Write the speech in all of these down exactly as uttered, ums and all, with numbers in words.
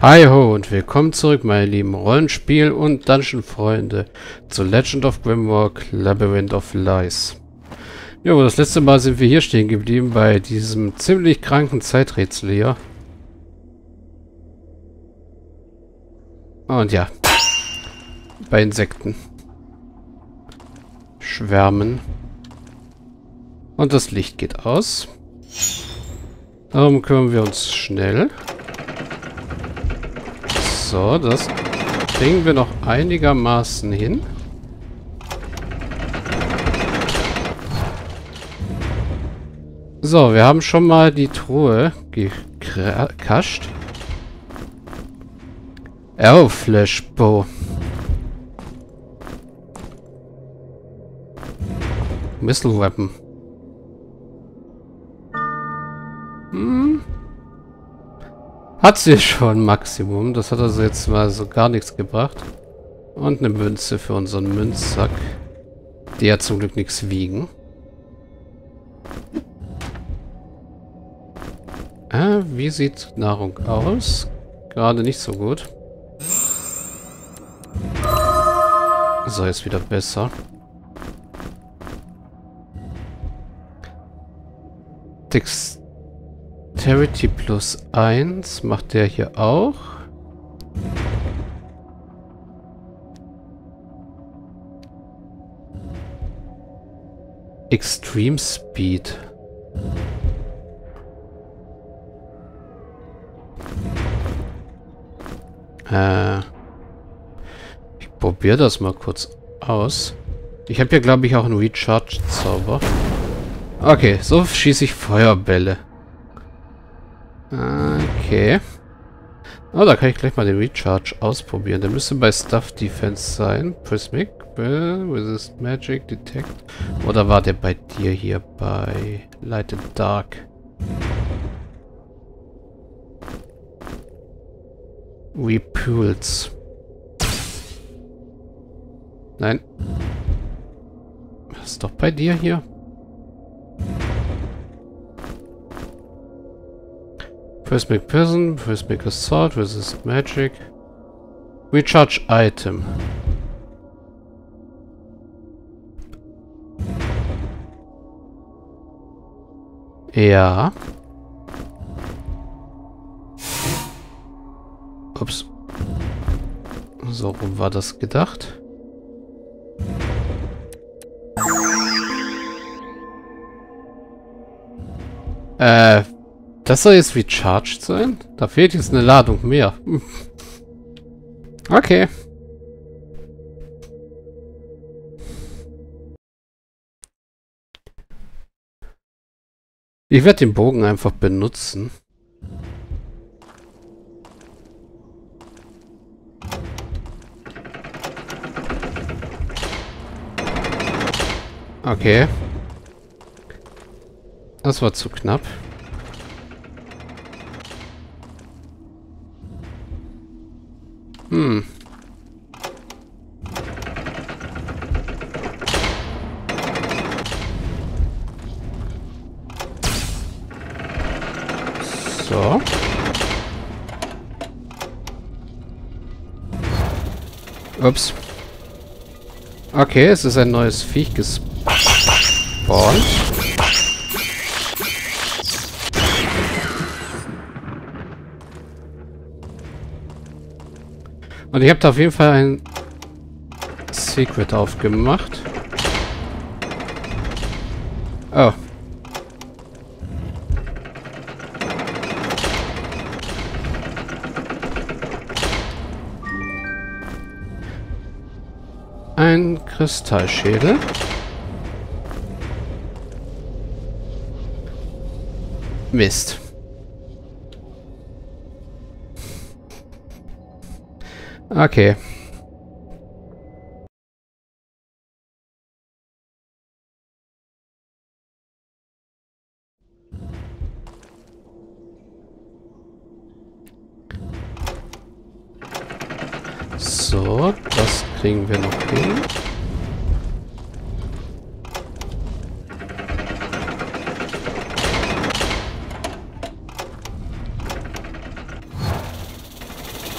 Hi ho und willkommen zurück, meine lieben Rollenspiel- und Dungeon-Freunde, zu Legend of Grimrock Labyrinth of Lies. Jo, das letzte Mal sind wir hier stehen geblieben bei diesem ziemlich kranken Zeiträtsel hier. Und ja, bei Insekten. Schwärmen. Und das Licht geht aus. Darum kümmern wir uns schnell. So, das kriegen wir noch einigermaßen hin. So, wir haben schon mal die Truhe gekascht. Oh, Flashbow. Missile Weapon. Hm. Hat sie schon Maximum. Das hat also jetzt mal so gar nichts gebracht. Und eine Münze für unseren Münzsack. Die ja zum Glück nichts wiegen. Äh, wie sieht Nahrung aus? Gerade nicht so gut. So, jetzt wieder besser. Dexterity plus eins macht der hier auch. Extreme Speed. Äh, ich probiere das mal kurz aus. Ich habe hier, glaube ich, auch einen Recharge-Zauber. Okay, so schieße ich Feuerbälle. Okay. Oh, da kann ich gleich mal den Recharge ausprobieren. Der müsste bei Stuff Defense sein. Prismic, Resist Magic, Detect. Oder war der bei dir hier bei Light and Dark? Repulse. Nein. Was ist doch bei dir hier? Prismic Prison, Prismic Assault, Resist Magic. Recharge Item. Ja. Ups. So rum war das gedacht. Äh, das soll jetzt recharged sein? Da fehlt jetzt eine Ladung mehr. Okay. Ich werde den Bogen einfach benutzen. Okay. Das war zu knapp. Hm. So. Ups. Okay, es ist ein neues Viech gespawnt. Und ich habe da auf jeden Fall ein Secret aufgemacht. Oh. Ein Kristallschädel. Mist. Okay. So, das kriegen wir noch hin.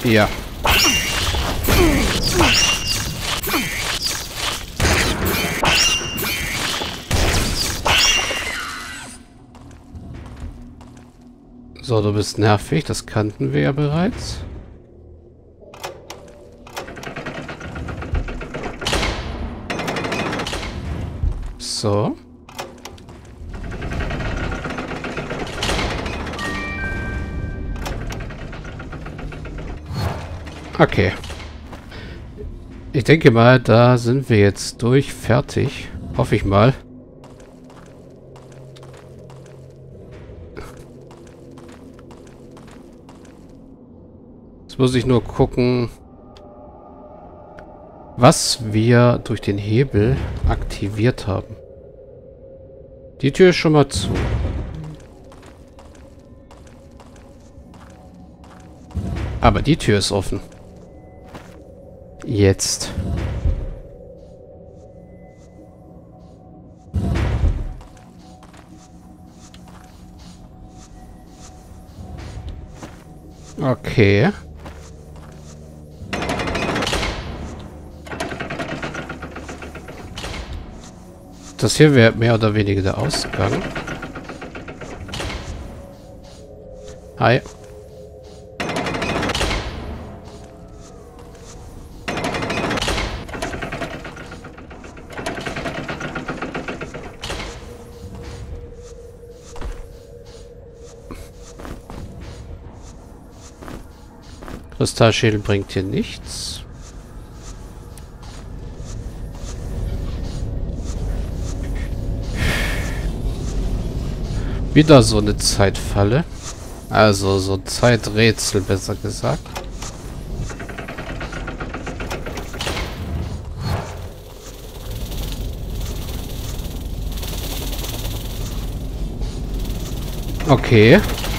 Ja. So, du bist nervig, das kannten wir ja bereits. So. Okay. Ich denke mal, da sind wir jetzt durch, fertig. Hoffe ich mal. Jetzt muss ich nur gucken, was wir durch den Hebel aktiviert haben. Die Tür ist schon mal zu. Aber die Tür ist offen. Jetzt. Okay. Das hier wäre mehr oder weniger der Ausgang. Hi. Kristallschädel bringt hier nichts. Wieder so eine Zeitfalle. Also so Zeiträtsel, besser gesagt. Okay.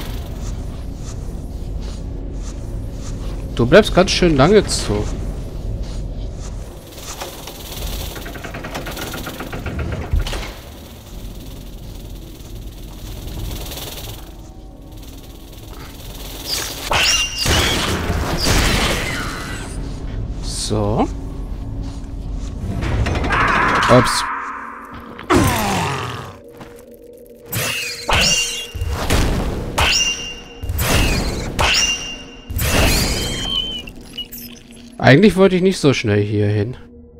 Du bleibst ganz schön lange zu. So. Ups. Eigentlich wollte ich nicht so schnell hier hin.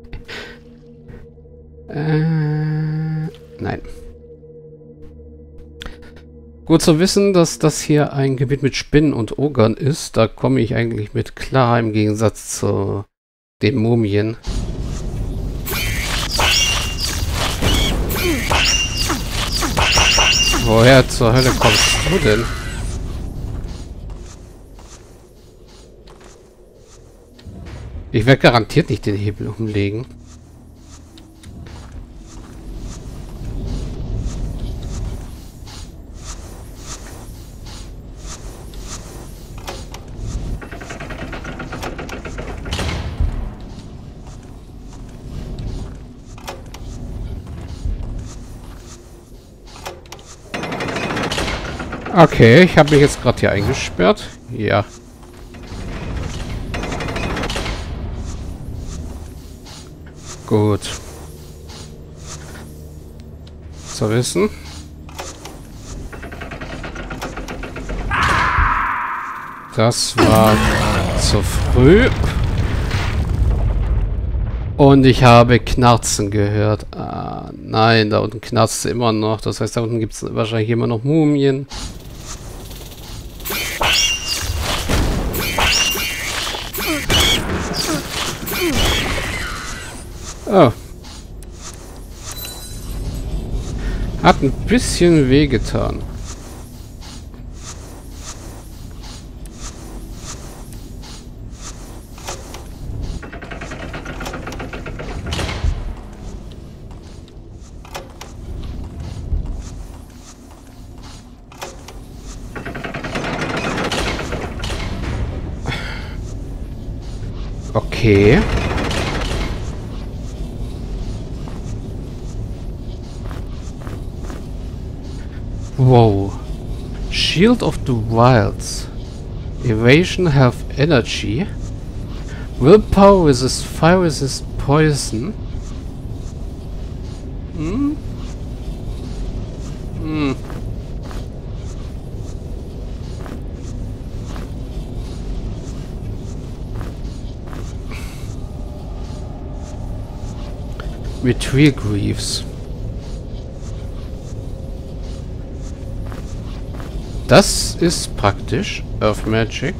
Äh, nein. Gut zu wissen, dass das hier ein Gebiet mit Spinnen und Ogern ist. Da komme ich eigentlich mit klar, im Gegensatz zu den Mumien. Woher zur Hölle kommst du denn? Ich werde garantiert nicht den Hebel umlegen. Okay, ich habe mich jetzt gerade hier eingesperrt. Ja. Gut. Zu wissen. Das war zu früh. Und ich habe Knarzen gehört. Ah, nein, da unten knarzt es immer noch. Das heißt, da unten gibt es wahrscheinlich immer noch Mumien. Oh. Hat ein bisschen wehgetan. Okay. Wow. Shield of the Wilds. Evasion, Health, Energy. Willpower resist Fire, resist Poison. Hm? Hm. Retrieve Greaves. Das ist praktisch. Earth Magic.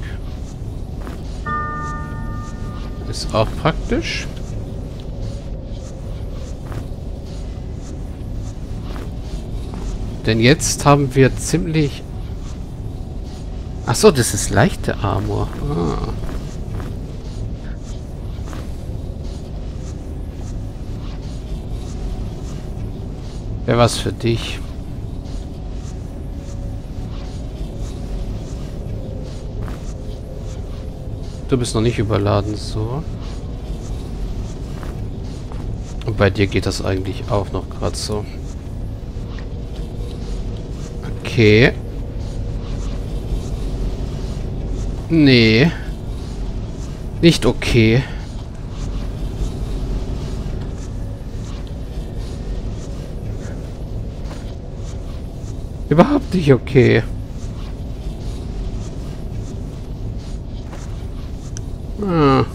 Ist auch praktisch. Denn jetzt haben wir ziemlich... Achso, das ist leichte Armor. Ah. Wäre was für dich. Du bist noch nicht überladen, so. Und bei dir geht das eigentlich auch noch gerade so. Okay. Nee. Nicht okay. Überhaupt nicht okay. Ah.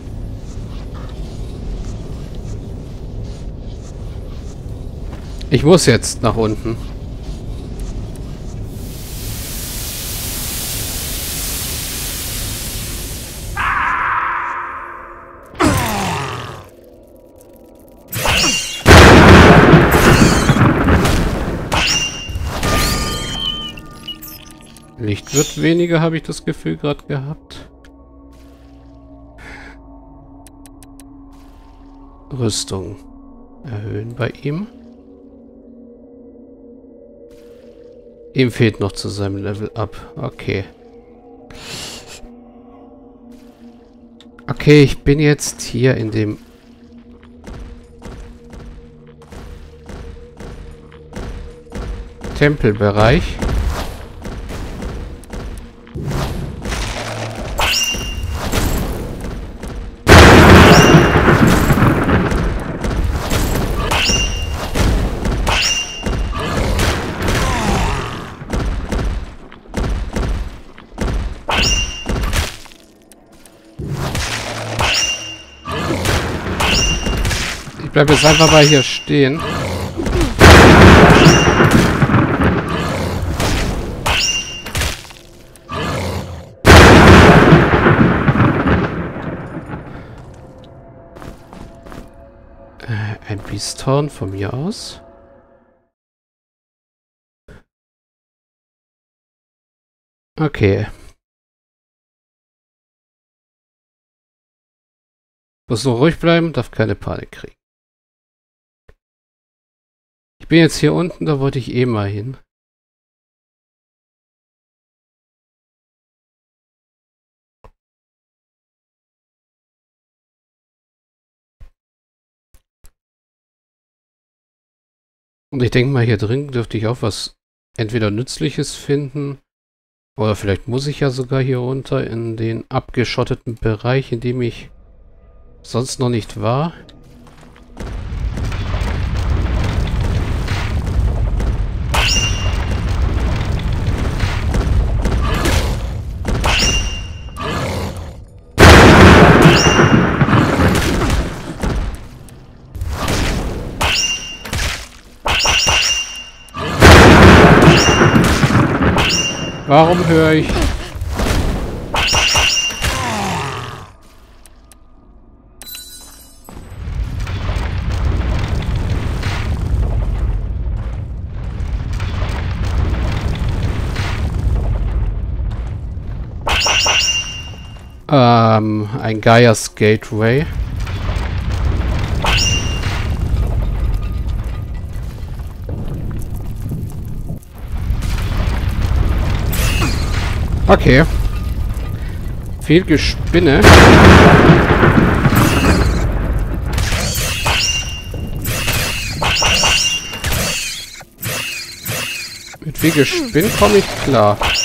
Ich muss jetzt nach unten. Licht wird weniger, habe ich das Gefühl gerade gehabt. Rüstung erhöhen bei ihm. Ihm fehlt noch zu seinem Level up. Okay. Okay, ich bin jetzt hier in dem Tempelbereich. Ich bleibe jetzt einfach mal hier stehen. Äh, ein Beasthorn von mir aus. Okay. Muss nur ruhig bleiben, darf keine Panik kriegen. Ich bin jetzt hier unten, da wollte ich eh mal hin. Und ich denke mal, hier drin dürfte ich auch was entweder Nützliches finden, oder vielleicht muss ich ja sogar hier runter in den abgeschotteten Bereich, in dem ich sonst noch nicht war. Warum höre ich... Ähm, ein Gaia's Gateway. Okay. Viel Gespinne. Mit viel Gespinn komme ich klar.